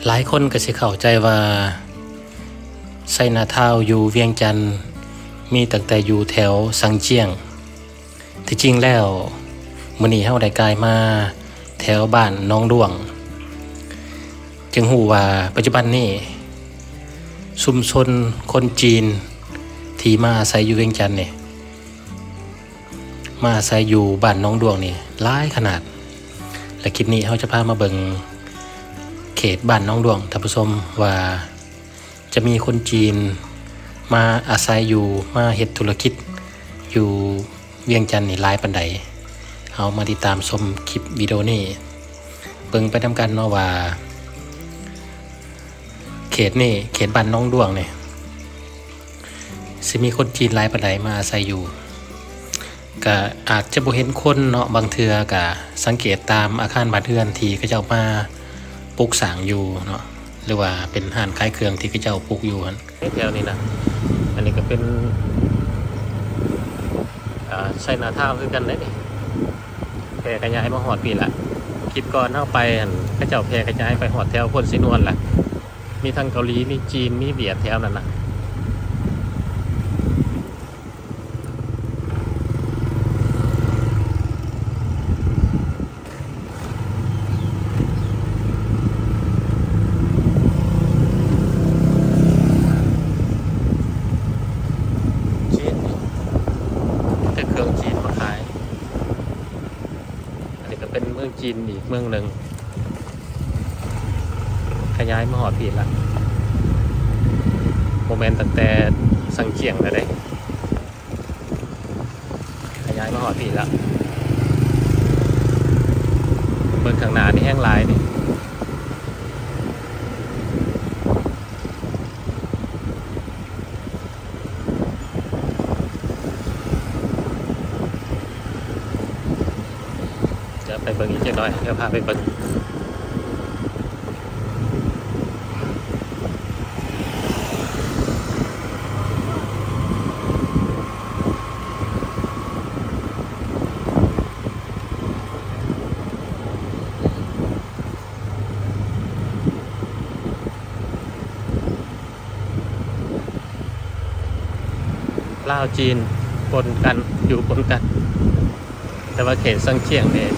หลายคนก็สิเข้าใจว่าไซนาทาวอยู่เวียงจันทน์มีตั้งแต่อยู่แถวสังเจียงที่จริงแล้วมื้อนี้เฮาได้กลายมาแถวบ้านน้องดวงจึงฮู้ว่าปัจจุบันนี้ชุมชนคนจีนที่มาอาศัยอยู่เวียงจันทน์นี่มาอาศัยอยู่บ้านน้องดวงนี่หลายขนาดและคลิปนี้เฮาจะพามาเบิ่งเขตบ้านน้องดวงท่านผู้ชมว่าจะมีคนจีนมาอาศัยอยู่มาเฮ็ดธุรกิจอยู่เวียงจันทน์นี่หลายปานใดเอามาติดตามชมคลิปวิดีโอนี้เบิ่งไปนำกันเนาะว่าเขตนี่เขตบ้านน้องดวงนี่สิมีคนจีนหลายปานใดมาอาศัยอยู่ก็อาจจะบ่เห็นคนเนาะบางเทื่อก็สังเกตตามอาคารบ้านเรือนที่เขาเจ้ามาปลูกสร้างอยู่เนาะหรือว่าเป็นห้านขายเครื่องที่เขาเจ้าปลูกอยู่หั่นแถวนี้นะอันนี้ก็เป็นไชน่าทาวน์คือกันได้นี่แพร่ขยายมาฮอดปีละคลิปก่อนเฮาไปหั่นเขาเจ้าแพร่ขยายไปฮอดแถวพนสินวนล่ะมีทั้งเกาหลีมีจีนมีเวียดแถวนั้นน่ะเป็นเมืองจีนอีกเมืองหนึ่งขยายมาหอดปีละโมเมนต์ตั้งแต่สังเจียงเลยได้ขยายมาหอดปีละเมืองข้างหน้านี่แห้งลายนี่ไปเบิ่งอีกจักหน่อยเดี๋ยวพาไปเบิ่งลาวจีนปนกันอยู่ปนกันแต่ว่าเขตซังเจียงเนี่ย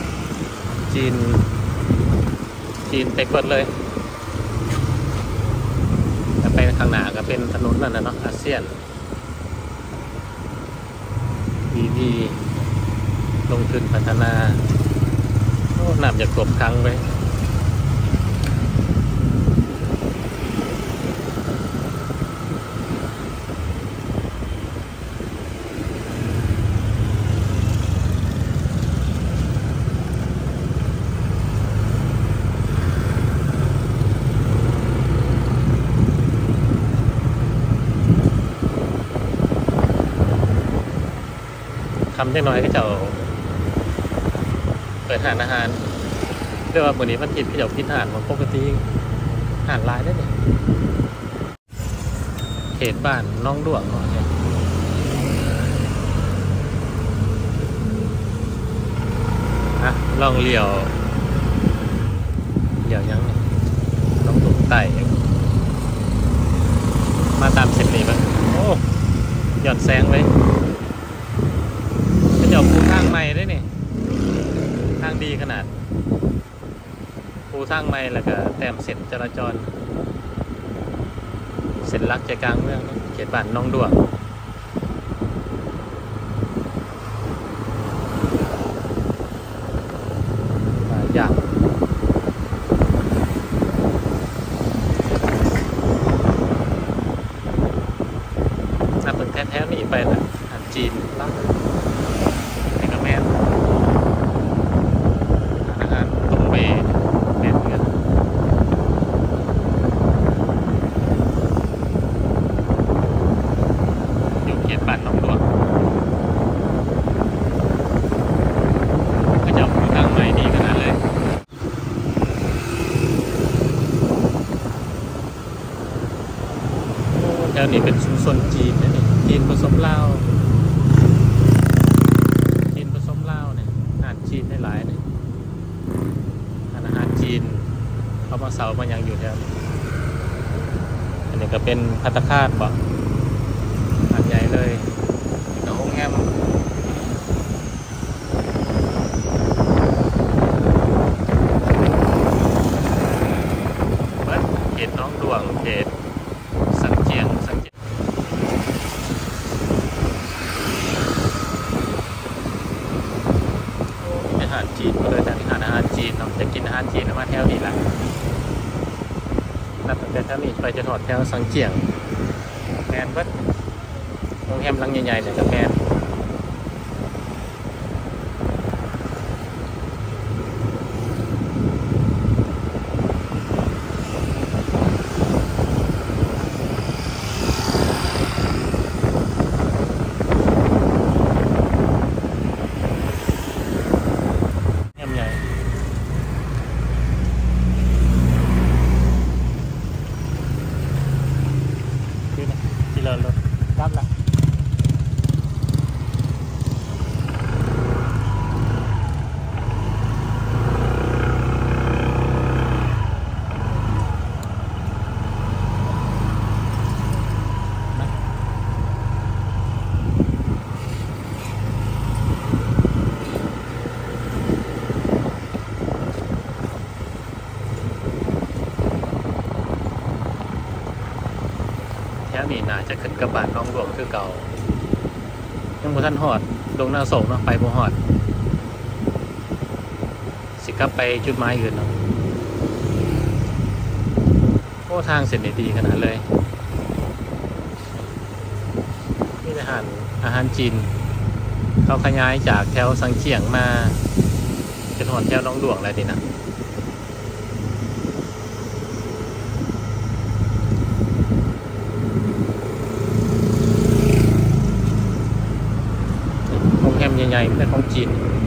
จีนไปกดเลยแต่ไปข้างหน้าก็เป็นถนนนั่นนะเนาะอาเซียนดีลงทุนพัฒนาน้ำจะกลบครั้งไว้ทำจังน้อยก็จะเปิดหานอาหารเรียกว่าวันนี้มันกินก็จะกินอาหารมันปกติอาหารลายได้เนี่ยเขตบ้านน้องดวงเนาะลองเลี้ยวยังน้องตุ่มไต่มาตามเส้นนี้มั้งโอ้หย่อนแซงไว้เดี๋ยวปูทางใหม่ได้นี่ทางดีขนาดปูทางใหม่แล้วก็แต้มเส้นจราจรเส้นลักใจกลางเมืองเขตบ้านน้องดวงอย่างถ้าเป็นแท้ๆนี่ไปแหละจีนบ้างบ้านน้องดวงก็จะทางใหม่ดีขนาดเลยแถวนี้เป็นชุมชนจีนนะนี่จีนผสมลาวเนี่ยอาหารจีนได้หลายเนี่ยอาหารจีนเขามาเสามันยังอยู่แถวนี้อันนี้ก็เป็นภัตตาคารบ่หาดใหญ่เลยกับโรงแรมเขตน้องดวงเขตสังเจียงอาหารจีนก็เลยแต่อาหารจีนเนาะจะกินอาหารจีนมาแถวนี้แหละนับตั้งแต่แถวนี้ไปจะถอดแถวสังเจียงแมนวัดโรงแรมหลังใหญ่ๆเนี่ยจะแมนที่เรารับละแถวนี้น่าจะขึ้นกระบะน้องหลวงคือเก่ายังบ่ทันหอดลงหน้าโศกเนาะไปบ่หอดสิกลับไปจุดหมายอื่นเนาะโอ้ทางเส้นนี้ดีขนาดเลยนี่อาหารจีนเขาขยายจากแถวสังเจียงมาจนหอดแถวน้องหลวงแล้วดินะแฮมใหญ่ๆเป็นของจีน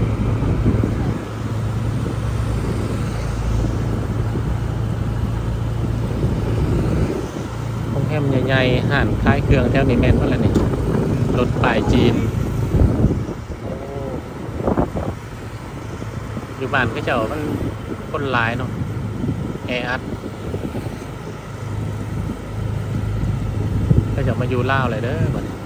ของแฮมใหญ่ๆห่านคล้ายเครื่องแถวนี้แมนเท่าไหร่นี่รถป้ายจีนอยู่บ้านก็เจ้ามันคนหลายเนาะแออัดก็จะมาอยู่ล่าวเลยเด้อบัด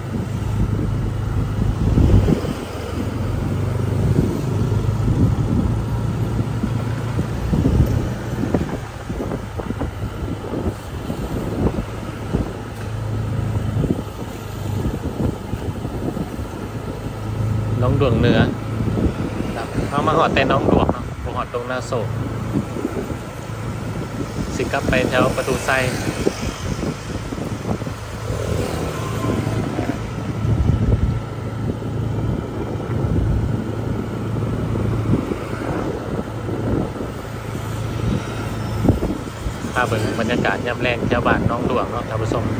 น้องดวงเหนือเขามาหอดแต่น้องดวงเนาะผมหอดตรงหน้าโศกสิกลับไปแถวประตูไซพาเบิ่งบรรยากาศยามแรงแถวบ้านน้องดวงเนาะท่านผู้ชม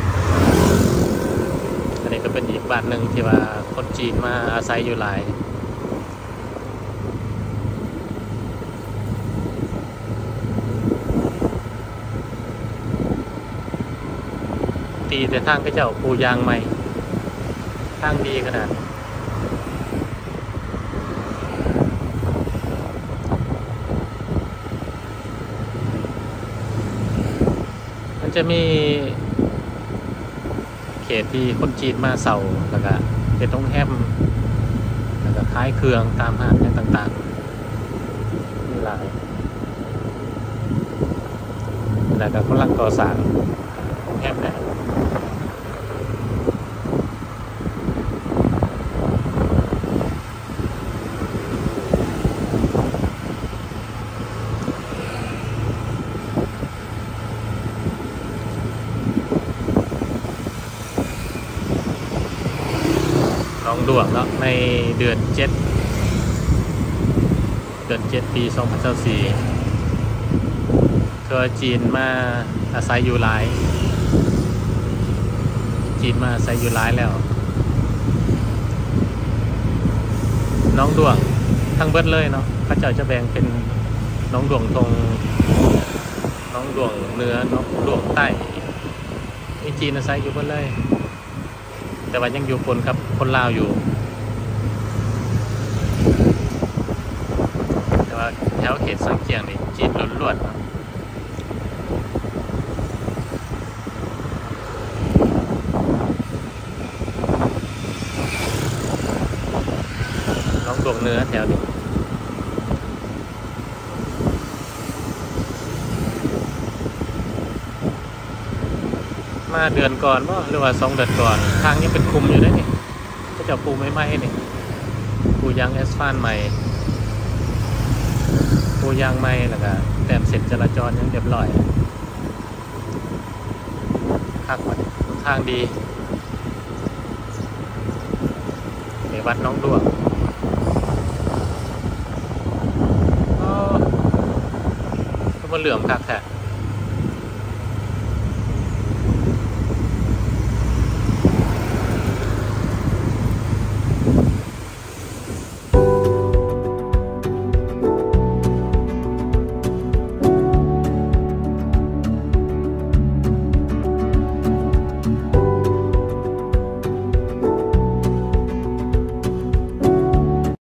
อันนี้ก็เป็นอีกบ้านหนึ่งที่ว่าคนจีนมาอาศัยอยู่หลายตีแต่ทางก็เจ้าปูยางใหม่ทางดีขนาดมันจะมีเขตที่คนจีนมาเสาแล้วก็เป็นโรงแรมแล้วก็ขายเครื่องตามห้างต่างๆมีหลายแล้วก็กำลังก่อสร้างโรงแรมเนี่ยน้องดวงเนาะในเดือน7ปี 2024ทัวร์จีนมาอาศัยอยู่หลายแล้วน้องดวงทั้งเบิดเลยเนาะเขาเจ้าจะแบ่งเป็นน้องดวงตรงน้องดวงเหนือน้องดวงใต้มีจีนอาศัยอยู่เบิดเลยแต่ว่ายังอยู่ปนกับคนลาวอยู่แต่ว่าแถวเขตสังเกียงนี่จีนล้วนๆเหนือแถวนี้มาเดือนก่อนว่าหรือว่า2 เดือนก่อนทางยังเป็นคุมอยู่ได้นี่ก็จะปูไม่ไหม้นี่ปูยางแอสฟัลต์ใหม่ปูยางใหม่แล้วก็แต้มเสร็จจราจรยังเรียบร้อยคักหมดทางดีในวัดน้องดวงก็มาเหลื่อมคักแท้